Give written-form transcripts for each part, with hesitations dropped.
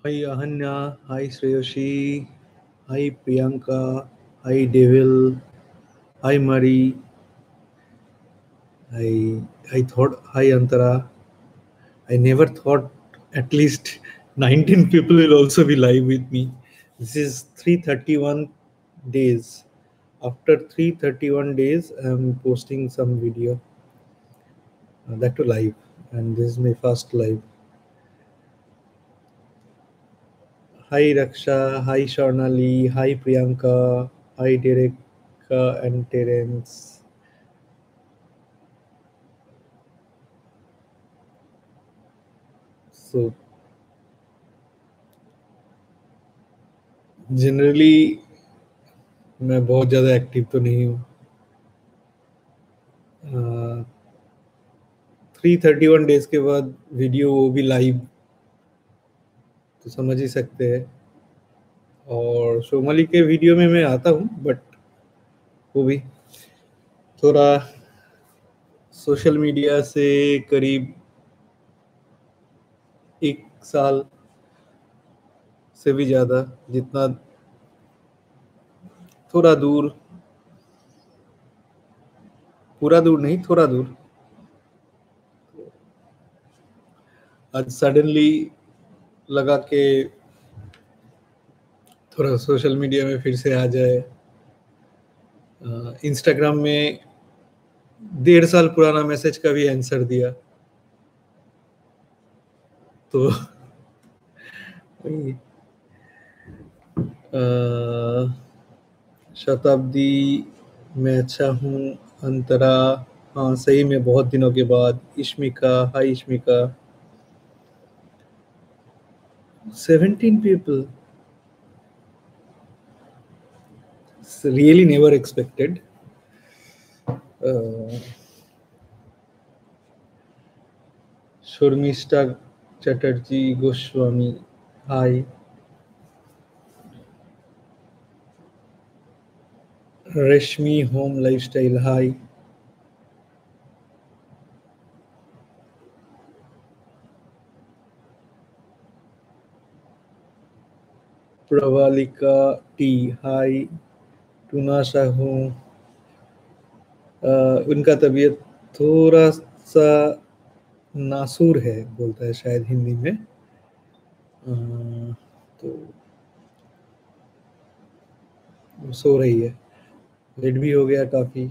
Hi Ahanya, hi Shreyoshi, hi Priyanka, hi Devil, hi Mari, I thought hi Antara. I never thought at least 19 people will also be live with me. This is 331 days. After 331 days, I'm posting some video that to live, and this is my first live. Hi Raksha, hi Sharnali, hi Priyanka, hi Derek and Terence. So generally मैं बहुत ज़्यादा active तो नहीं हूँ. 331 days के बाद video वो भी लाइव, तो समझ ही सकते हैं. और सोमाली के वीडियो में मैं आता हूँ, बट वो भी थोड़ा सोशल मीडिया से करीब 1 साल से भी ज़्यादा, जितना थोड़ा दूर, पूरा दूर नहीं, थोड़ा दूर. आज सडनली लगा के थोड़ा सोशल मीडिया में फिर से आ जाए. इंस्टाग्राम में 1.5 साल पुराना मैसेज का भी आंसर दिया, तो शताब्दी, मैं अच्छा हूँ. अंतरा, हाँ सही में बहुत दिनों के बाद. Ishmika, hi Ishmika. 17 people, it's really never expected. Sharmishtha Chatterjee Goswami, hi. Rashmi home lifestyle, hi. Pravalika T, hi. Tuna Sahu, उनका तबीयत थोड़ा सा नासूर है, बोलता है शायद हिंदी में. तो सो रही है. लेट भी हो गया काफ़ी.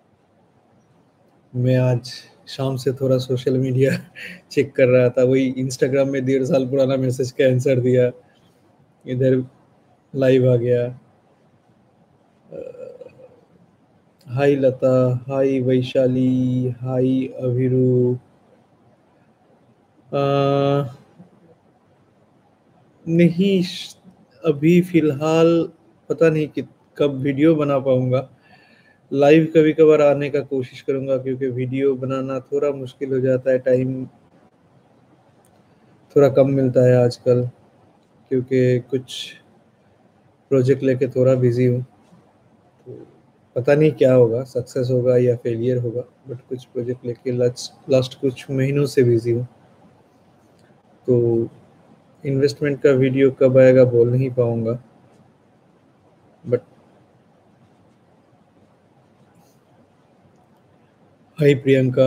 मैं आज शाम से थोड़ा सोशल मीडिया चेक कर रहा था. वही इंस्टाग्राम में 1.5 साल पुराना मैसेज का आंसर दिया, इधर लाइव आ गया. हाय लता, हाय वैशाली, हाय अभिरू. नहीं, अभी फिलहाल पता नहीं कि कब वीडियो बना पाऊंगा. लाइव कभी कभार आने का कोशिश करूंगा, क्योंकि वीडियो बनाना थोड़ा मुश्किल हो जाता है. टाइम थोड़ा कम मिलता है आजकल, क्योंकि कुछ प्रोजेक्ट लेके थोड़ा बिजी हूँ. तो पता नहीं क्या होगा, सक्सेस होगा या फेलियर होगा, बट कुछ प्रोजेक्ट लेके लास्ट कुछ महीनों से बिजी हूँ. तो इन्वेस्टमेंट का वीडियो कब आएगा बोल नहीं पाऊंगा, but hi Priyanka,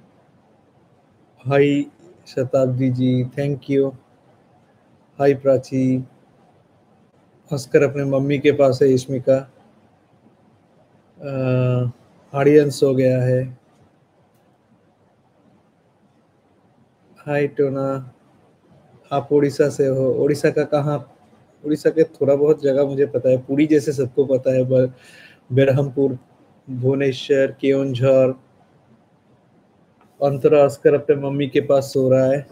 hi Shatabdi ji, thank you. Hi Prachi. हंसकर अपने मम्मी के पास है इश्मिका. आर्यन सो गया है. हाय टोना, आप उड़ीसा से हो. उड़ीसा का कहाँ? उड़ीसा के थोड़ा बहुत जगह मुझे पता है. पुरी जैसे सबको पता है, बेरहमपुर, भुवनेश्वर, केओंझर. अंतरा हंसकर अपने मम्मी के पास सो रहा है.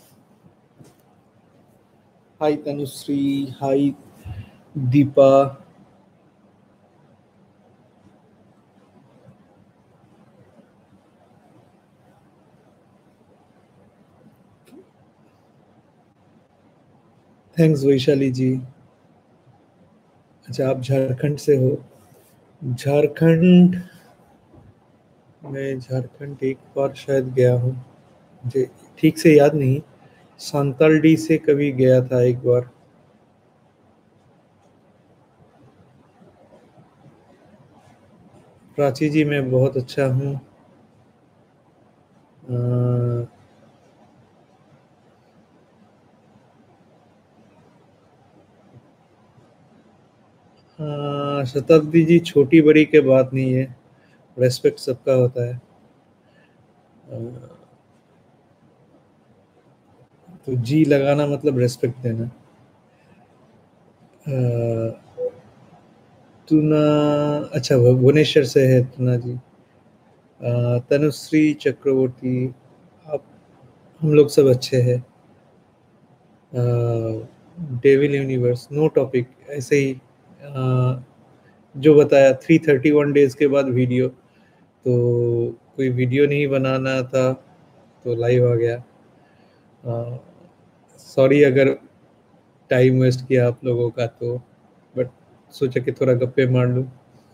Hi Tanushree, hi Deepa. Thanks Vaishali ji. अच्छा, आप झारखंड से हो. झारखंड, मैं झारखंड एक बार शायद गया हूँ, मुझे ठीक से याद नहीं. सांताल डी से कभी गया था एक बार। प्राची जी मैं बहुत अच्छा हूँ। अ, शताब्दी जी छोटी बड़ी के बात नहीं है, रेस्पेक्ट सबका होता है। अ, तो जी लगाना मतलब रेस्पेक्ट देना। अ, टूना, अच्छा भुवनेश्वर से है टूना जी। तनुश्री चक्रवर्ती, आप, हम लोग सब अच्छे हैं। डेविल यूनिवर्स नो टॉपिक, ऐसे ही। जो बताया 331 डेज के बाद वीडियो, तो कोई वीडियो नहीं बनाना था तो लाइव आ गया। सॉरी अगर टाइम वेस्ट किया आप लोगों का, तो बट सोचा कि थोड़ा गप्पे मार लूँ।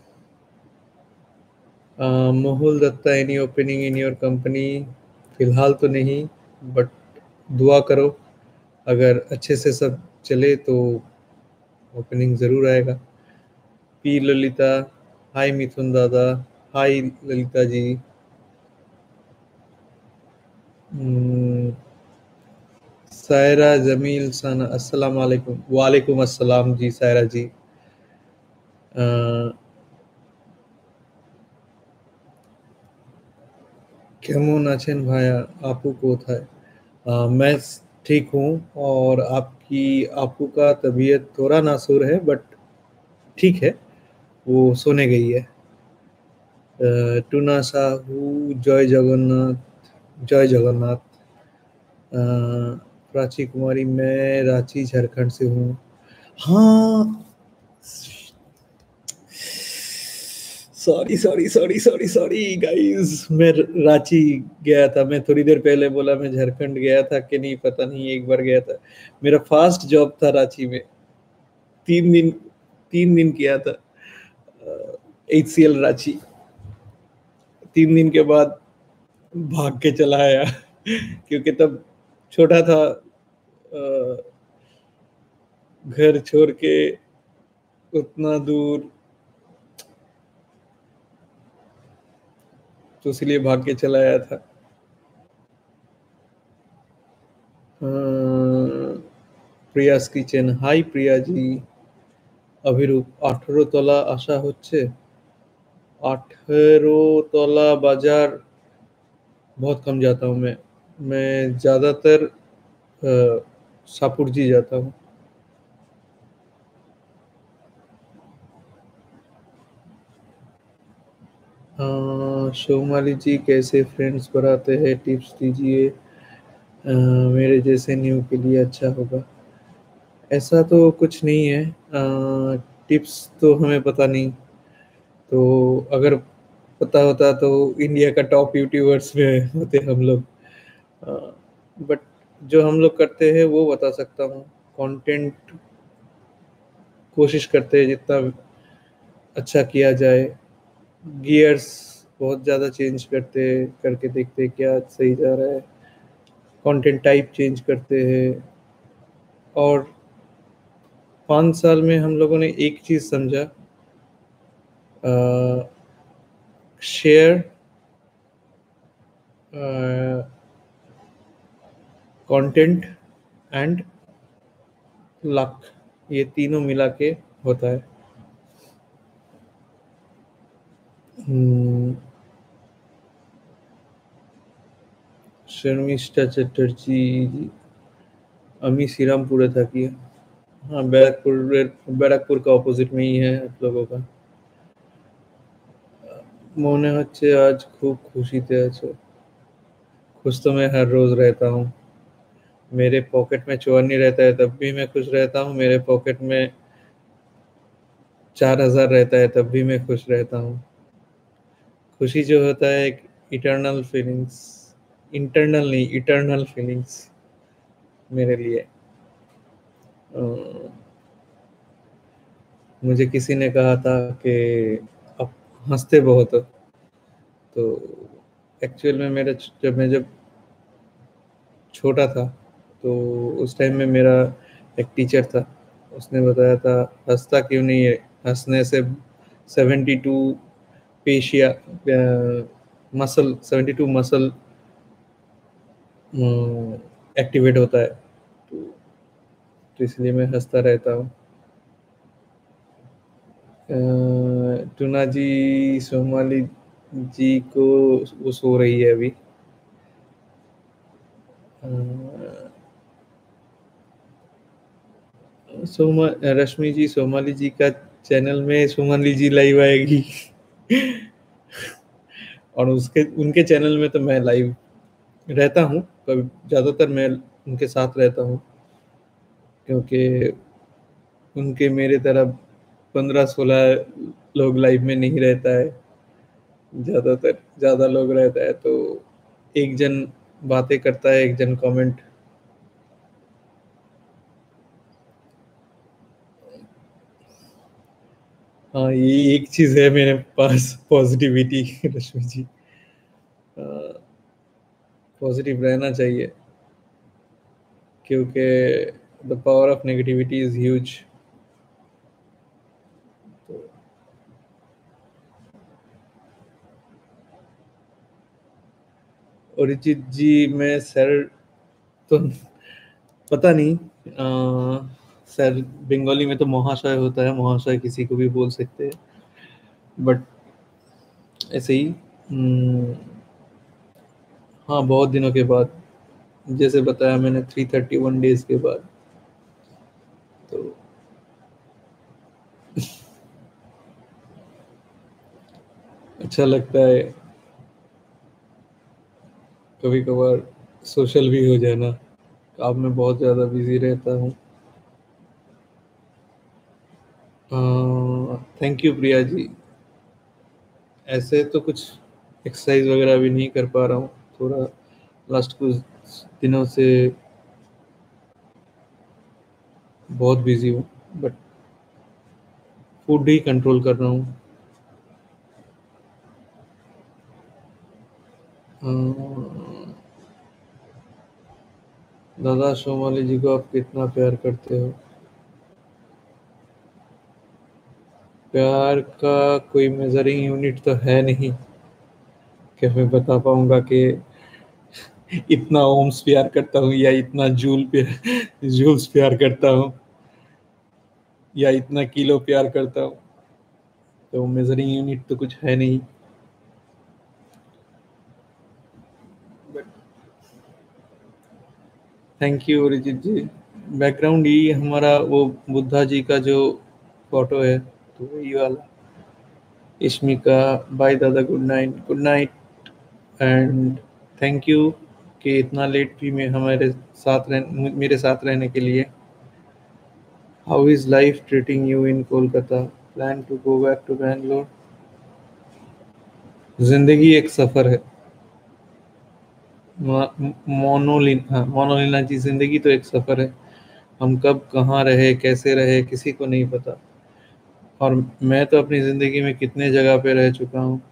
Mohul Datta, any opening in your company? फिलहाल तो नहीं, बट दुआ करो, अगर अच्छे से सब चले तो ओपनिंग ज़रूर आएगा। पी ललिता, हाय मिथुन दादा, हाय ललिता जी। हम्म, सायरा जमील सना, अस्सलाम वालेकुम। वालेकुम अस्सलाम जी सायरा जी। अ, কেমন আছেন ভাইয়া? আপू কোথায়? मैं ठीक हूँ। और आपकी आपू का तबीयत थोड़ा नासुर है, बट ठीक है, वो सोने गई है। टूना साहू, जय जगन्नाथ, जय जगन्नाथ। अ, प्राची कुमारी, मैं रांची झारखंड से हूँ। हाँ, sorry sorry sorry sorry sorry guys, मैं रांची गया था। मैं थोड़ी देर पहले बोला मैं झारखंड गया था कि नहीं पता नहीं, एक बार गया था। मेरा फर्स्ट जॉब था रांची में। 3 दिन, 3 दिन किया था HCL रांची। 3 दिन के बाद भाग के चला आया क्योंकि तब छोटा था, घर छोड़ के उतना दूर, तो इसलिए भाग के चला आया था। Priya's kitchen, hi Priya ji. অভিরূপ, 18 তলা আসা হচ্ছে। 18 तला बाजार बहुत कम जाता हूँ मैं ज़्यादातर शाहपुर जी जाता हूँ। शोमाली जी कैसे फ्रेंड्स बनाते हैं, टिप्स दीजिए। मेरे जैसे न्यू के लिए अच्छा होगा। ऐसा तो कुछ नहीं है, टिप्स तो हमें पता नहीं। तो अगर पता होता तो इंडिया का टॉप यूट्यूबर्स में होते हम लोग। बट जो हम लोग करते हैं वो बता सकता हूँ। कंटेंट कोशिश करते हैं जितना अच्छा किया जाए। गियर्स बहुत ज़्यादा चेंज करते हैं, करके देखते हैं क्या सही जा रहा है। कंटेंट टाइप चेंज करते हैं। और 5 साल में हम लोगों ने एक चीज़ समझा, शेयर, कंटेंट एंड लक, ये तीनों मिला के होता है। शर्मिष्ठा चटर्जी, আমি শ্রীরামপুরে থাকি। हाँ, बैरकपुर का ऑपोजिट में ही है आप लोगों का। মনে হচ্ছে आज खूब खुशीते আছো। खुश तो मैं हर रोज रहता हूँ। मेरे पॉकेट में चोर नहीं रहता है तब भी मैं खुश रहता हूँ। मेरे पॉकेट में 4,000 रहता है तब भी मैं खुश रहता हूँ। खुशी जो होता है एक इटर्नल फीलिंग्स, इंटरनल नहीं, इटर्नल फीलिंग्स मेरे लिए। अ, मुझे किसी ने कहा था कि आप हंसते बहुत हो। तो एक्चुअल में जब मैं छोटा था तो उस टाइम में मेरा एक टीचर था, उसने बताया था हँसता क्यों नहीं है, हँसने से 72 पेशिया मसल 72 मसल एक्टिवेट होता है, तो इसलिए मैं हँसता रहता हूँ। टूना जी, सोमाली जी को वो सो रही है अभी। सोमा रश्मि जी, सोमाली जी का चैनल में सोमाली जी लाइव आएगी। और उसके उनके चैनल में तो मैं लाइव रहता हूँ, कभी ज़्यादातर मैं उनके साथ रहता हूँ, क्योंकि उनके मेरे तरह 15-16 लोग लाइव में नहीं रहता है, ज़्यादातर ज़्यादा लोग रहता है, तो एक जन बातें करता है, एक जन कमेंट। हाँ, ये एक चीज़ है मेरे पास पॉजिटिविटी। रश्मि जी, पॉजिटिव रहना चाहिए, क्योंकि the power of negativity is huge. Arijit ji, मैं सर तो पता नहीं, सर बंगाली में तो महाशय होता है, महाशय किसी को भी बोल सकते हैं, बट ऐसे ही। हाँ, बहुत दिनों के बाद, जैसे बताया मैंने 331 डेज के बाद, तो अच्छा लगता है कभी कभार सोशल भी हो जाना। काम में बहुत ज़्यादा बिजी रहता हूँ। Thank you Priya ji. ऐसे तो कुछ एक्सरसाइज वगैरह भी नहीं कर पा रहा हूँ, थोड़ा लास्ट कुछ दिनों से बहुत बिजी हूँ, बट फूड ही कंट्रोल कर रहा हूँ। दादा सोमाली जी को आप कितना प्यार करते हो? प्यार का कोई मेजरिंग यूनिट तो है नहीं कि मैं बता पाऊंगा कि इतना ओम्स प्यार करता हूँ या इतना जूल्स प्यार करता हूँ या इतना किलो प्यार करता हूँ, तो मेजरिंग यूनिट तो कुछ है नहीं। But thank you Arijit ji. Background ही हमारा वो बुद्धा जी का जो फोटो है, तो वही वाला। इश्मिका, बाय दादा, good night, good night. And thank you कि इतना लेट भी में हमारे मेरे साथ रहने के लिए। How is life treating you in Kolkata? Plan to go back to Bangalore? जिंदगी एक सफर है। मोनोलिना जी, जिंदगी तो एक सफर है। हम कब कहाँ रहे, कैसे रहे, किसी को नहीं पता। और मैं तो अपनी ज़िंदगी में कितने जगह पे रह चुका हूँ।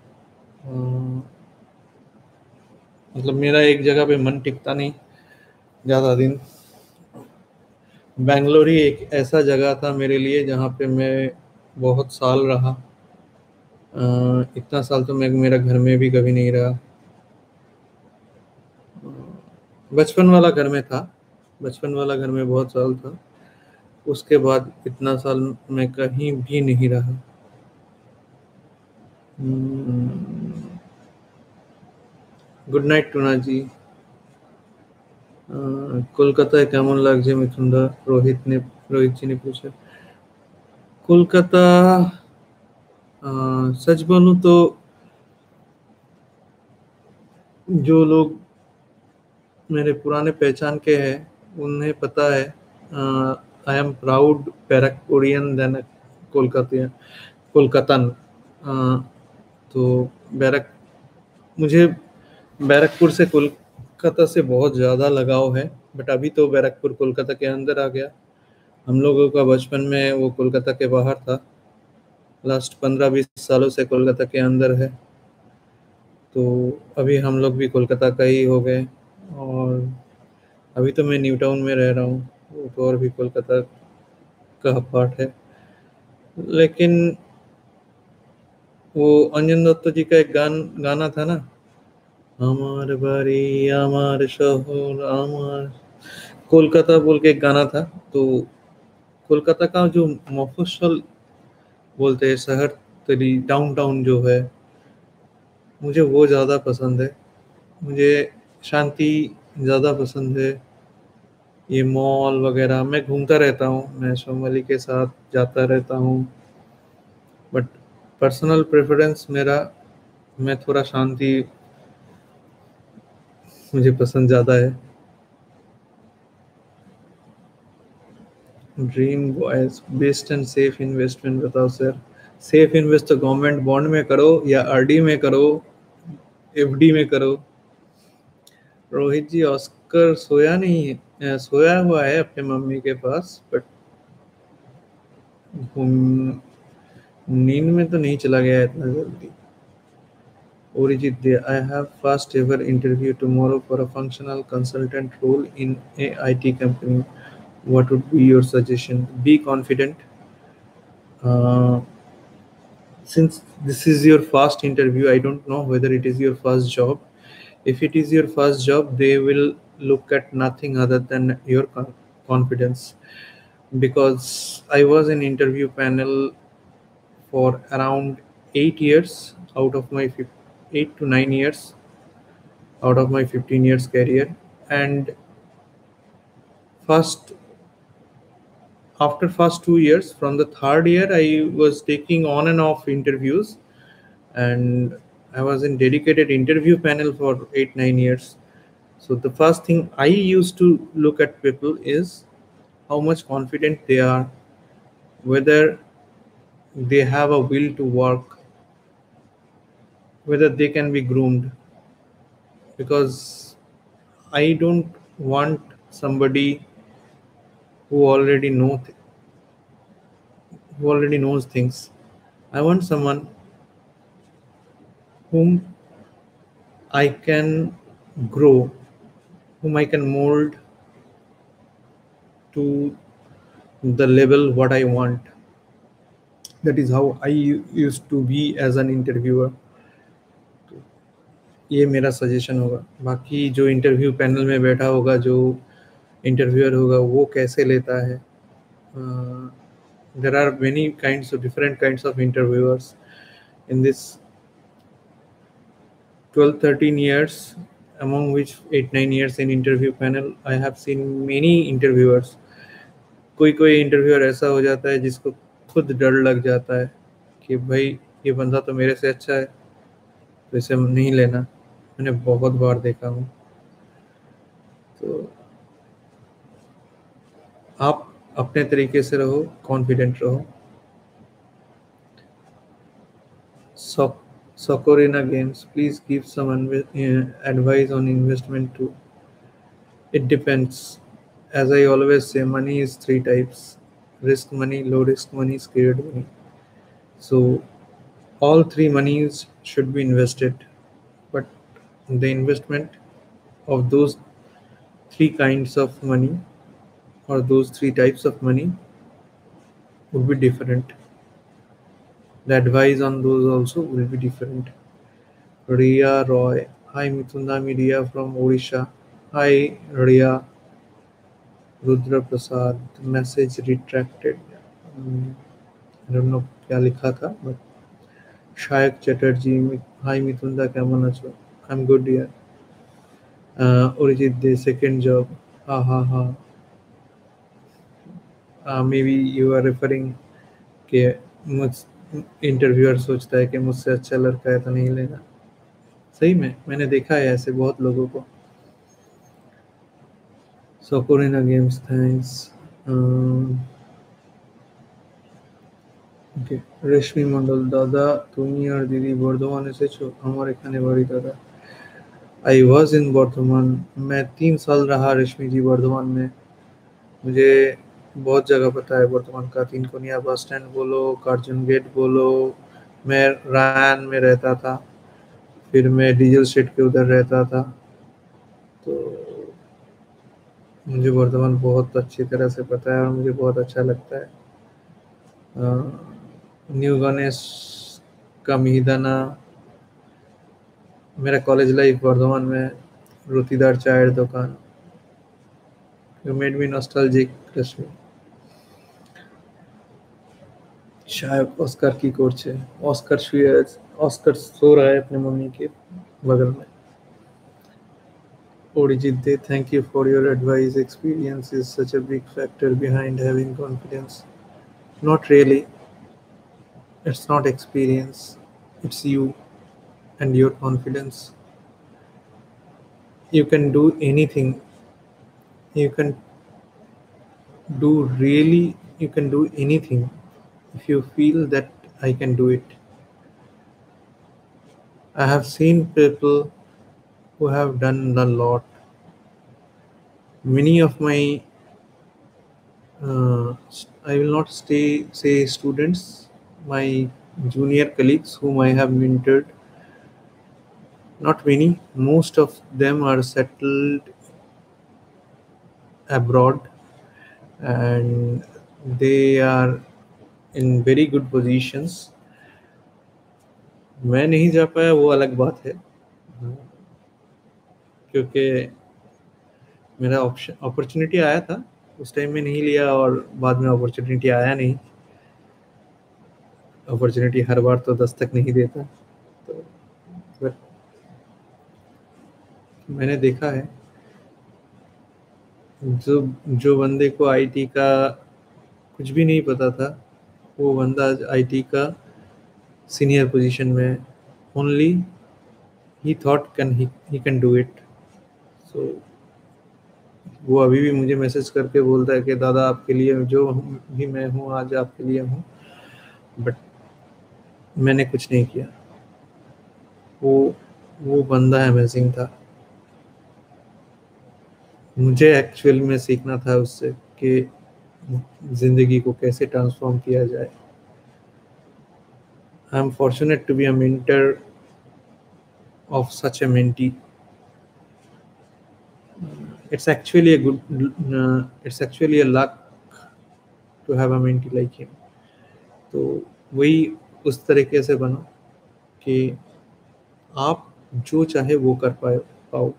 मतलब मेरा एक जगह पे मन टिकता नहीं ज़्यादा दिन। बैंगलोर ही एक ऐसा जगह था मेरे लिए जहाँ पे मैं बहुत साल रहा। इतना साल तो मैं मेरा घर में भी कभी नहीं रहा। बचपन वाला घर में था, बचपन वाला घर में बहुत साल था। उसके बाद इतना साल मैं कहीं भी नहीं रहा। Good night Tuna ji. कोलकाताয় কেমন লাগছে মিথুনদা? रोहित जी ने पूछा। कोलकाता, सच बोलूं तो जो लोग मेरे पुराने पहचान के हैं उन्हें पता है, I am proud Barrackpurian than Kolkatian Kolkatan. अ, तो बैरक मुझे बैरकपुर से कोलकाता से बहुत ज़्यादा लगाव है, बट अभी तो बैरकपुर कोलकाता के अंदर आ गया। हम लोगों का बचपन में वो कोलकाता के बाहर था। लास्ट 15-20 सालों से कोलकाता के अंदर है, तो अभी हम लोग भी कोलकाता का ही हो गए। और अभी तो मैं न्यू टाउन में रह रहा हूँ, वो तो और भी कोलकाता का पार्ट है। लेकिन वो अंजन दत्त जी का एक गाना था ना, আমার বাড়ি আমার শহর আমার कोलकाता बोल के एक गाना था। तो कोलकाता का जो मफस्वल बोलते हैं, शहर तरी डाउनटाउन जो है, मुझे वो ज़्यादा पसंद है। मुझे शांति ज़्यादा पसंद है। ये मॉल वगैरह मैं घूमता रहता हूँ, मैं सोमाली के साथ जाता रहता हूँ, बट पर्सनल प्रेफरेंस मेरा, मैं थोड़ा शांति मुझे पसंद ज़्यादा है। Dream boys best and safe investment बताओ सर। सेफ इन्वेस्ट तो गवर्नमेंट बॉन्ड में करो या आरडी में करो, एफडी में करो। रोहित जी, ऑस्कर सोया नहीं है, सोया हुआ है अपने मम्मी के पास, बट नींद में तो नहीं चला गया इतना जल्दी। Orijit there. I have first ever interview tomorrow for a functional consultant role in a IT company. What would be your suggestion? Be confident. Uh, since this is your first interview, I don't know whether it is your first job. If it is your first job, they will look at nothing other than your confidence. Because I was in interview panel for around 8 years out of my 8 to 9 years out of my 15 years career. And first after first 2 years, from the third year I was taking on and off interviews, and I was in dedicated interview panel for 8 9 years. So the first thing I used to look at people is how much confident they are, whether they have a will to work, whether they can be groomed. Because I don't want somebody who already who already knows things. I want someone whom I can grow, whom I can mold to the level what I want. That is how I used to be as an interviewer. ये मेरा suggestion होगा। बाकी जो interview panel में बैठा होगा, जो interviewer होगा, वो कैसे लेता है। There are many different kinds of interviewers in this 12 13 years, among which 8 9 years in interview panel. I have seen many interviewers. कोई इंटरव्यूअर ऐसा हो जाता है जिसको खुद डर लग जाता है कि भाई ये बंदा तो मेरे से अच्छा है, तो इसे नहीं लेना। मैंने बहुत बार देखा हूँ। तो आप अपने तरीके से रहो, कॉन्फिडेंट रहो। Socorina Games, please give some advice on investment too. It depends. As I always say, money is three types: risk money, low risk money, scared money. So all three monies should be invested, but the investment of those three kinds of money or those three types of money would be different. The advice on those also will be different. Ria Roy. Hi Mithundami, Ria from Odisha. Hi Ria. Rudra Prasad. Message retracted. I don't know क्या लिखा था, but Shayak Chatterjee. Hi Mithunda, कैमन आछो? I'm good dear. Orijit, the second job. Ha ha ha. Maybe you are referring कि मुझ interviewer सोचता है कि मुझसे अच्छा लड़का है तो नहीं लेना। सही में मैंने देखा है ऐसे बहुत लोगों को। Socorina Games, thanks. Okay. রেশমি মন্ডল, দাদা তুমি আর দিদি বর্ধমান এসেছো? আমার এখানে বাড়ি দাদা। I was in Bardhaman. मैं 3 साल रहा रेशमी जी वर्धमान में। मुझे बहुत जगह पता है वर्धमान का। तीन कोनिया बस स्टैंड बोलो, कार्जन गेट बोलो। मैं रायन में रहता था, फिर मैं डीजल स्ट्रीट के उधर रहता था। तो मुझे वर्धमान बहुत अच्छी तरह से पता है और मुझे बहुत अच्छा लगता है। न्यू गणेश का मिहिदाना, मेरा कॉलेज लाइफ वर्धमान में, रोटीदार चाয়ের দোকান। You made me nostalgic, रश्मि। शायद ऑस्कर की করছে, ऑस्कर শুয়ে আছে, ऑस्कर सो रहा है अपने मम्मी के बगल में। Orijit De, thank you for your advice. Experience is such a big factor behind having confidence. Not really. It's not experience. It's you and your confidence. You can do anything. You can you can do anything if you feel that I can do it. I have seen people who have done a lot. Many of my, I will not say students, my junior colleagues whom I have mentored, not many, most of them are settled abroad and they are in very good positions. मैं नहीं जा पाया वो अलग बात है, क्योंकि मेरा ऑप्शन अपॉर्चुनिटी आया था, उस टाइम में नहीं लिया और बाद में अपॉर्चुनिटी आया नहीं। अपॉर्चुनिटी हर बार तो दस्तक नहीं देता। तो बट मैंने देखा है जो जो बंदे को आईटी का कुछ भी नहीं पता था, वो बंदा आज आईटी का सीनियर पोजीशन में, only he thought he can do it. So वो अभी भी मुझे मैसेज करके बोलता है कि दादा आपके लिए जो भी मैं हूँ आज आपके लिए हूँ, बट मैंने कुछ नहीं किया। वो बंदा अमेजिंग था। मुझे एक्चुअल में सीखना था उससे कि जिंदगी को कैसे ट्रांसफॉर्म किया जाए। I am fortunate to be a mentor of such a mentee. It's actually it's actually a luck to have a mentee like him. तो वही उस तरीके से बनो कि आप जो चाहे वो कर पाओ।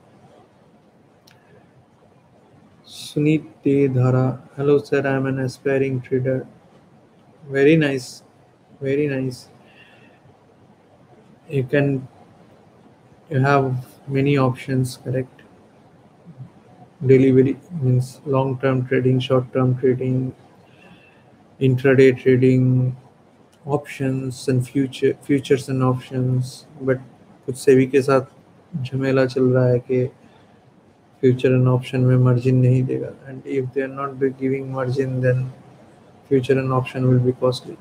Sunit De Dhara, hello sir, I am an aspiring trader. Very nice, very nice. You have many options, correct? Daily means long term trading, short term trading, intraday trading, options and futures and options. But कुछ SEBI के साथ झमेला चल रहा है कि future and option में margin नहीं देगा, and if they are not be giving margin then future and option will be costly.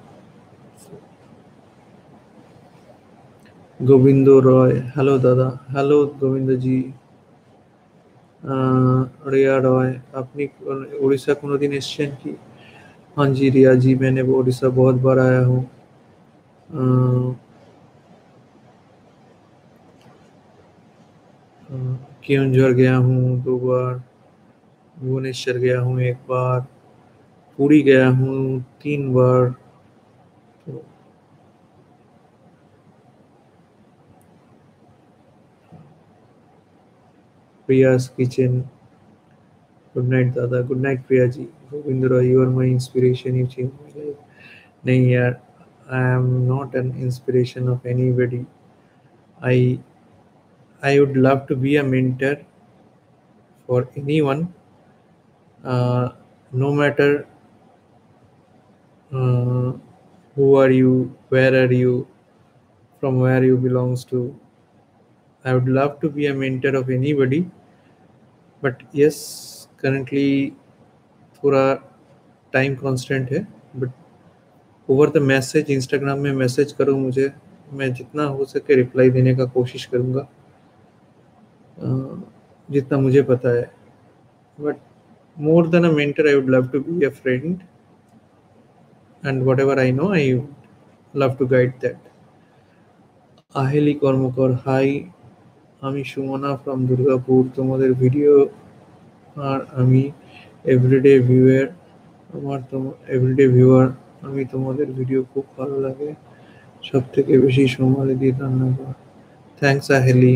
Govindo Roy, hello दादा। हेलो गोविंद जी। रिया रॉय, আপনি उड़ीसा কোনোদিন এসেছেন কি? हाँ जी रिया जी, मैंने वो उड़ीसा बहुत बार आया हूँ। केओंझर गया हूँ 2 बार, भुवनेश्वर गया हूँ 1 बार, पुरी गया हूँ 3 बार। तो प्रिया's किचन, गुड नाइट दादा। Good night Priya ji. Govind Roy, you are my inspiration, you change my life. नहीं यार, I am not an inspiration of anybody. I I would love to be a mentor for anyone, no matter who are you, where are you, from where you belongs to. I would love to be a mentor of anybody, but yes, currently थोड़ा time constant है। But over the message, Instagram में message करो मुझे, मैं जितना हो सके reply देने का कोशिश करूँगा, जितना मुझे पता है। But more than a mentor, I would love to be a friend, and whatever I know, I love to guide that. Aheli Karmakar, hi, আমি সুমনা ফ্রম দুর্গাপুর। তোমাদের ভিডিও আর আমি এভরিডে ভিউয়ার এভরিডে ভিউয়ার। আমি তোমাদের ভিডিও খুব ভালো লাগে, সব থেকে বেশি সময় দিয়ে রান্না করা। থ্যাংকস আহেলি।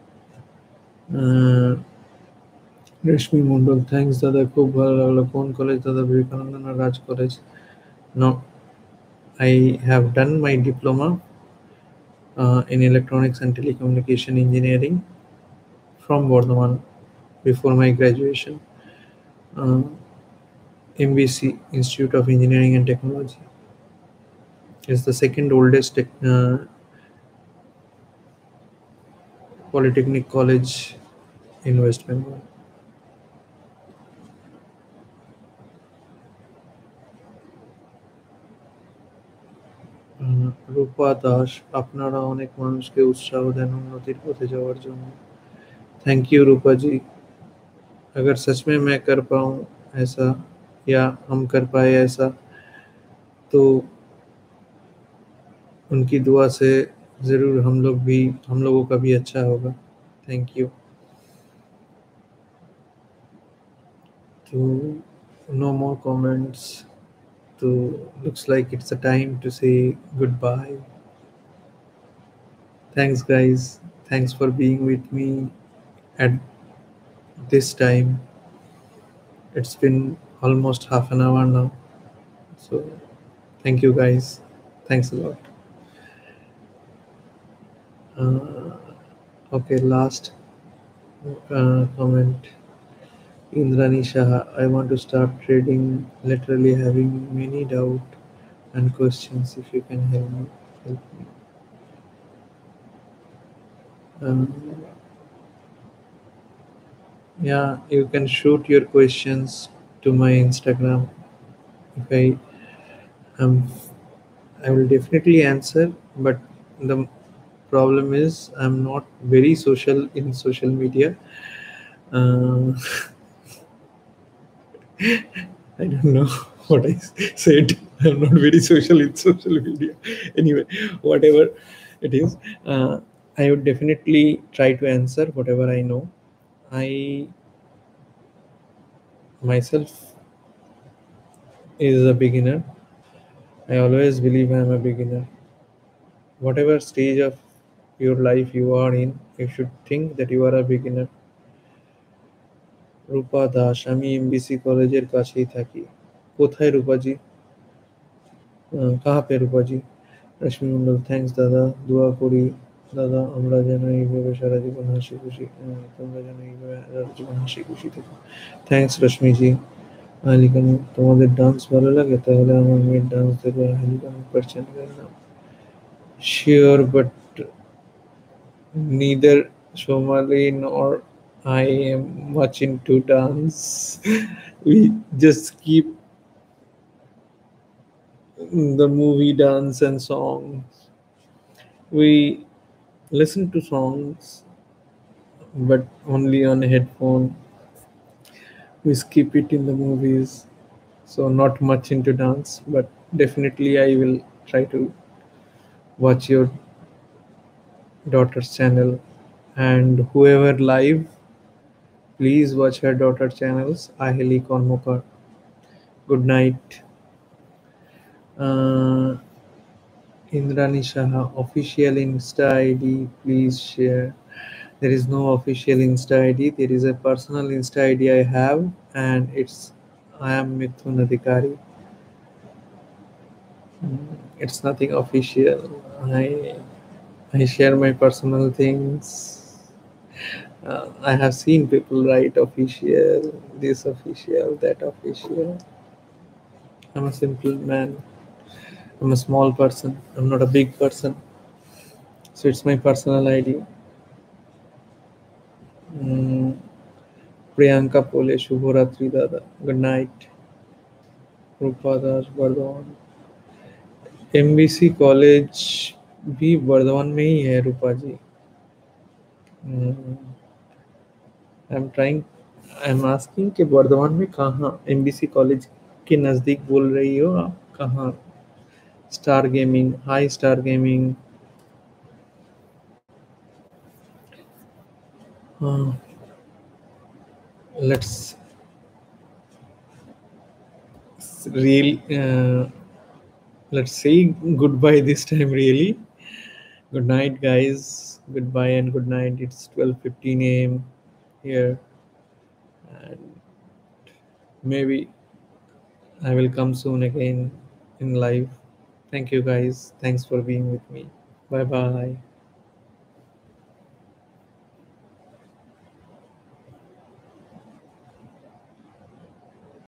রেশমি মন্ডল, থ্যাংকস দাদা, খুব ভালো লাগলো। কোন কলেজ দাদা? বিবেকানন্দ না Raj college? No, I have done my diploma in electronics and telecommunication engineering from Bardhaman before my graduation. Uh, MBC, Institute of Engineering and Technology, is the second oldest polytechnic college in West Bengal. Rupa Das, আপনারা অনেক মানুষকে উৎসাহ দেন উন্নতির পথে যাওয়ার জন্য। Thank you Rupa ji. अगर सच में मैं कर पाऊँ ऐसा, या हम कर पाए ऐसा, तो उनकी दुआ से ज़रूर हम लोगों का भी अच्छा होगा। Thank you. तो no more comments. So looks like it's a time to say goodbye. Thanks guys. Thanks for being with me at this time. It's been almost half an hour now. So thank you guys. Thanks a lot. Okay, last comment. Indrani Shah, I want to start trading, literally having many doubt and questions. If you can help me. Um, yeah, you can shoot your questions to my Instagram. If um, I will definitely answer, but the problem is I'm not very social in social media. Uh, I don't know what I said. I'm not very social in social media. Anyway, whatever it is, I would definitely try to answer whatever I know. I myself is a beginner. I always believe I'm a beginner. Whatever stage of your life you are in, you should think that you are a beginner. Rupa Das, আমি MBC কলেজের কাছেই থাকি। কোথায় রূপাজি? কাহা পে Rupaji? Rashmi Mondal, thanks দাদা, দোয়া করি দাদা আমরা যেন এইভাবে সারা জীবন হাসি খুশি, তোমরা যেন এইভাবে সারা জীবন হাসি খুশি থাকো। থ্যাংকস রশ্মিজি। আহলিকানু, তোমাদের ডান্স ভালো লাগে? তাহলে আমার মেয়ের ডান্স দেখো। আহলিকানু পার চ্যানেলের নাম। Sure, but neither Somali nor I am much into dance. We just keep the movie dance and songs. We listen to songs, but only on headphone. We skip it in the movies, so not much into dance. But definitely, I will try to watch your daughter's channel, and whoever live, please watch her daughter channels. Aheli Konmokar. Good night. Uh, Indrani Shaha, official Insta ID, please share. There is no official Insta ID. There is a personal Insta ID I have, and it's I am Mithun Adhikari. It's nothing official. I share my personal things. I have seen people write official, this official, that official. I'm a simple man. I'm a small person. I'm not a big person. So it's my personal ID. Priyanka Pole, शुभ रात्रि दादा, good night. Rupa Das, Bardhaman. MBC college भी बर्धमान में ही है रूपा जी। I am asking कि बर्धमान में कहाँ? MBC college के नज़दीक बोल रही हो आप? कहाँ? Star gaming, hi star gaming. Let's real. Let's say goodbye this time. Really. Good night, guys. Goodbye and good night. It's 12:15 a.m. here, and maybe I will come soon again in live. Thank you, guys. Thanks for being with me. Bye bye.